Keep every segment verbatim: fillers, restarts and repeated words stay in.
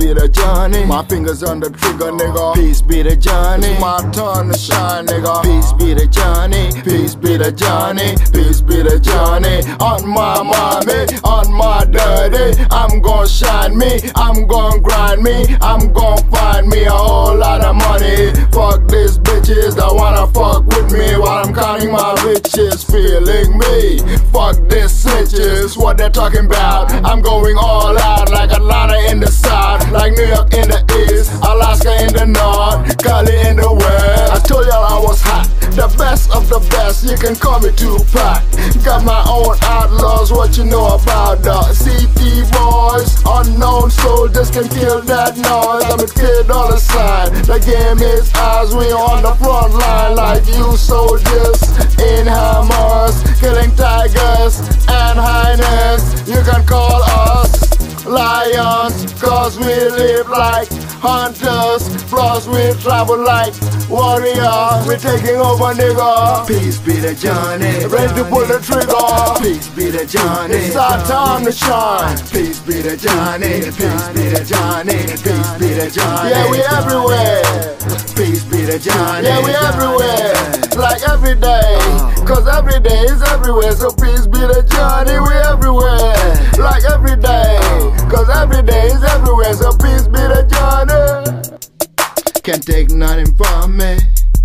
be the Johnny. My fingers on the trigger, nigga. Peace be the Johnny. It's my turn to shine, nigga. Peace be the Johnny. Peace be the Johnny. Peace be the Johnny. On my mommy, on my daddy, I'm gon' shine me. I'm gon' grind me. I'm gon' find me a whole lot of money. Fuck these bitches that wanna fuck with me while I'm counting my riches, feeling me. Fuck these snitches, what they're talking about. I'm going all out like Atlanta in the south, like New York in the east, Alaska in the north, Cali in the west. I told y'all I was hot, the best of the best, you can call me Tupac. Got my own outlaws, what you know about the C T boys. Unknown soldiers can kill that noise. I'm a kid on the side, the game is ours. We on the front line like you soldiers in hammers, killing tigers and hyenas. You can call us lions, cause we live like hunters. Plus we travel like warriors. We're taking over, nigga. Peace be the Johnny. Ready to pull the trigger. Peace be the Johnny. It's our time to shine. Peace be the Johnny. Peace be the Johnny. Peace be the Johnny. Yeah, we everywhere. Peace be the Johnny. Yeah, we everywhere. Like every day. Cause every day is everywhere. So peace be the Johnny. We everywhere. Like every day. Cause every day is everywhere. So peace be the Johnny. Can't take nothing from me.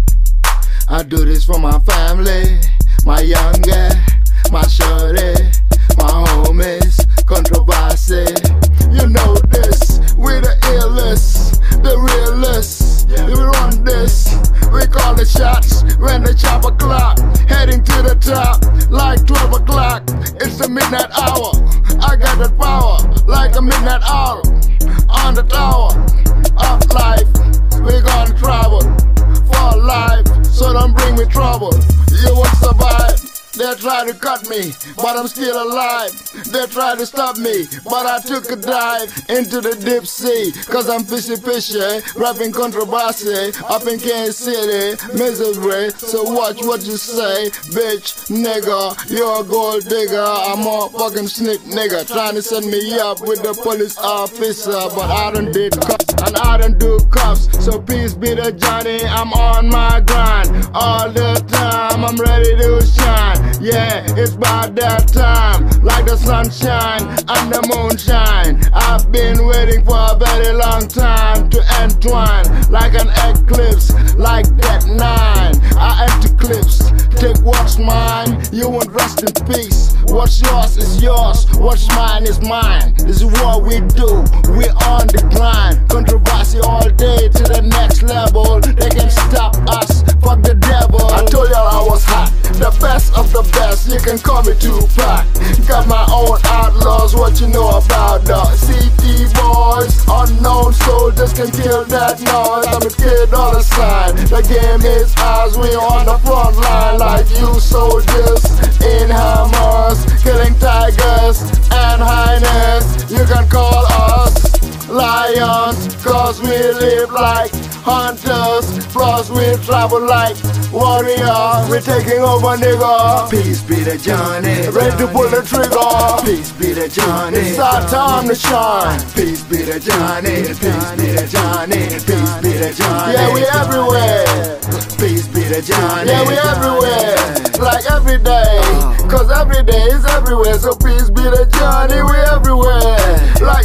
I do this for my family, my young girl, my shorty, my homies, controversy. You know this, we the illest, the realest. We run this, we call the shots when the chopper clock, heading to the top like twelve o'clock. It's the midnight hour, I got that power like a midnight hour on the tower of life. We gonna travel for life, so don't bring me trouble. You won't survive. They try to cut me, but I'm still alive. They try to stop me, but I took a dive into the deep sea. Cause I'm fishy fishy, rapping controversy up in Kansas City, misery. So watch what you say, bitch, nigga. You're a gold digger, I'm a fucking snake nigga. Trying to set me up with the police officer, but I done did cuffs and I done do cuffs. So peace be the Johnny, I'm on my grind all the time. I'm ready to shine. Yeah, it's about that time, like the sunshine and the moonshine. I've been waiting for a very long time to entwine, like an eclipse, like that nine. I empty clips, take what's mine, you won't rest in peace. What's yours is yours, what's mine is mine. This is what we do, we on the grind. Controversy all day to the next level. They can stop us, fuck the devil. I told y'all I was hot, the best of the best, you can call me Tupac. Got my own outlaws, what you know about the C T boys. Unknown soldiers can kill that noise. I'm a kid on the side, the game is ours. We on the front line like you soldiers in hammers, killing tigers and hyenas. You can call us lions, cause we live like hunters. Plus we travel like warriors. We're taking over, nigga. Peace be the Johnny. Ready to pull the trigger. Peace be the Johnny. It's our time to shine. Peace be the Johnny. Peace be the Johnny. Peace be the Johnny. Yeah, we everywhere. Peace be the Johnny. Yeah, we everywhere. Like every day. Cause every day is everywhere. So peace be the Johnny. We everywhere. Like